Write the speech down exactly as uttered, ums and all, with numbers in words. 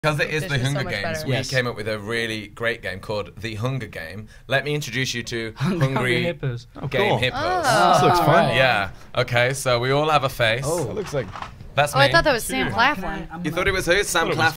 Because it is the Hunger so Games, better. we Yes. came up with a really great game called The Hunger Game. Let me introduce you to Hungry Hungry Hippos. Oh, Game cool. Hippos. Oh. This looks fun. Yeah. Okay, so we all have a face. Oh. That looks like. That's Oh, me. I thought that was Sam Claflin. You thought it was who? Sam it was Claflin.